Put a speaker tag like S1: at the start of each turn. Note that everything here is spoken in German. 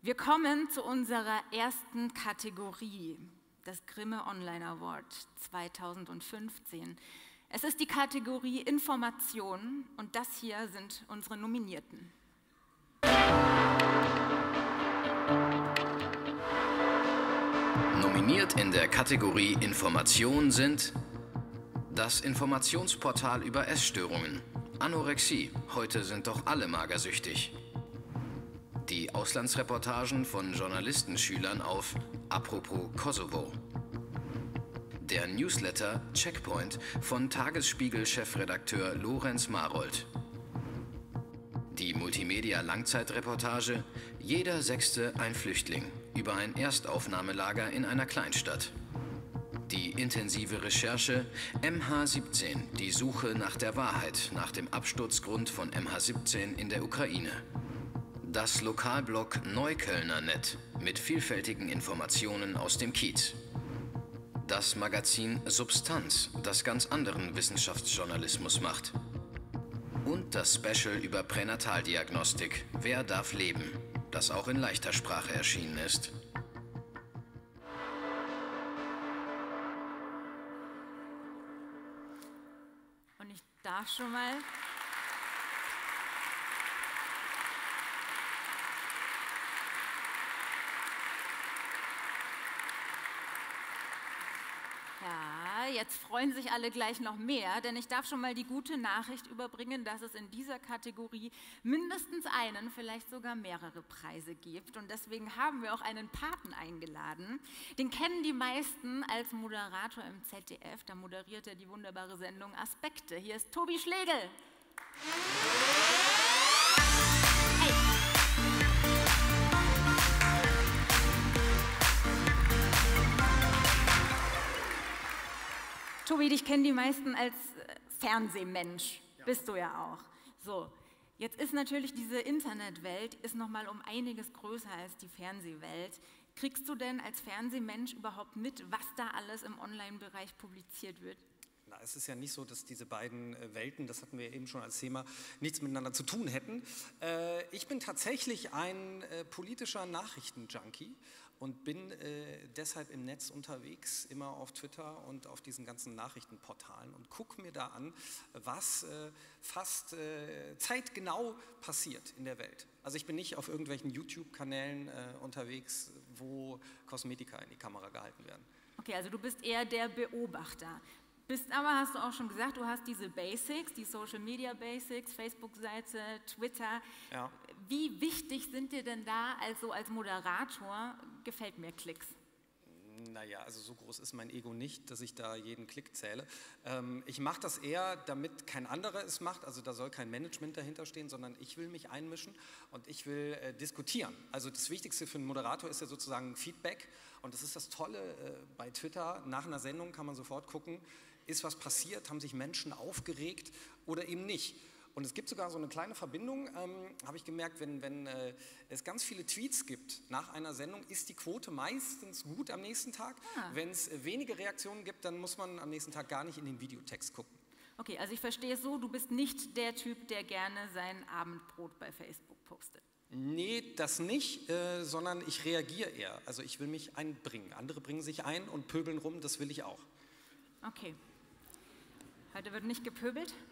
S1: Wir kommen zu unserer ersten Kategorie, das Grimme Online Award 2015. Es ist die Kategorie Information und das hier sind unsere Nominierten.
S2: Nominiert in der Kategorie Information sind das Informationsportal über Essstörungen, Anorexie, heute sind doch alle magersüchtig. Die Auslandsreportagen von Journalistenschülern auf Apropos Kosovo. Der Newsletter Checkpoint von Tagesspiegel-Chefredakteur Lorenz Marold. Die Multimedia-Langzeitreportage Jeder Sechste ein Flüchtling über ein Erstaufnahmelager in einer Kleinstadt. Die intensive Recherche MH17, die Suche nach der Wahrheit nach dem Absturzgrund von MH17 in der Ukraine. Das Lokalblog Neuköllner.net mit vielfältigen Informationen aus dem Kiez. Das Magazin Substanz, das ganz anderen Wissenschaftsjournalismus macht. Und das Special über Pränataldiagnostik Wer darf leben, das auch in leichter Sprache erschienen ist.
S1: Und ich darf schon mal jetzt freuen sich alle gleich noch mehr, denn ich darf schon mal die gute Nachricht überbringen, dass es in dieser Kategorie mindestens einen, vielleicht sogar mehrere Preise gibt. Und deswegen haben wir auch einen Paten eingeladen. Den kennen die meisten als Moderator im ZDF. Da moderiert er die wunderbare Sendung Aspekte. Hier ist Tobi Schlegel. Tobi, dich kennen die meisten als Fernsehmensch, bist du ja auch. So, jetzt ist natürlich diese Internetwelt ist noch mal um einiges größer als die Fernsehwelt. Kriegst du denn als Fernsehmensch überhaupt mit, was da alles im Online-Bereich publiziert wird?
S3: Na, es ist ja nicht so, dass diese beiden Welten, das hatten wir eben schon als Thema, nichts miteinander zu tun hätten. Ich bin tatsächlich ein politischer Nachrichtenjunkie und bin deshalb im Netz unterwegs, immer auf Twitter und auf diesen ganzen Nachrichtenportalen und gucke mir da an, was fast zeitgenau passiert in der Welt. Also ich bin nicht auf irgendwelchen YouTube-Kanälen unterwegs, wo Kosmetika in die Kamera gehalten werden.
S1: Okay, also du bist eher der Beobachter. Bist aber, hast du auch schon gesagt, du hast diese Basics, die Social Media Basics, Facebook-Seite, Twitter.
S3: Ja.
S1: Wie wichtig sind dir denn da also als Moderator, gefällt mir Klicks?
S3: Naja, also so groß ist mein Ego nicht, dass ich da jeden Klick zähle. Ich mache das eher, damit kein anderer es macht, also da soll kein Management dahinter stehen, sondern ich will mich einmischen und ich will diskutieren. Also das Wichtigste für einen Moderator ist ja sozusagen Feedback und das ist das Tolle bei Twitter, nach einer Sendung kann man sofort gucken, ist was passiert, haben sich Menschen aufgeregt oder eben nicht. Und es gibt sogar so eine kleine Verbindung, habe ich gemerkt, wenn es ganz viele Tweets gibt nach einer Sendung, ist die Quote meistens gut am nächsten Tag. Wenn es wenige Reaktionen gibt, dann muss man am nächsten Tag gar nicht in den Videotext gucken.
S1: Okay, also ich verstehe es so, du bist nicht der Typ, der gerne sein Abendbrot bei Facebook postet.
S3: Nee, das nicht, sondern ich reagiere eher. Also ich will mich einbringen. Andere bringen sich ein und pöbeln rum, das will ich auch.
S1: Okay. Heute wird nicht gepöbelt?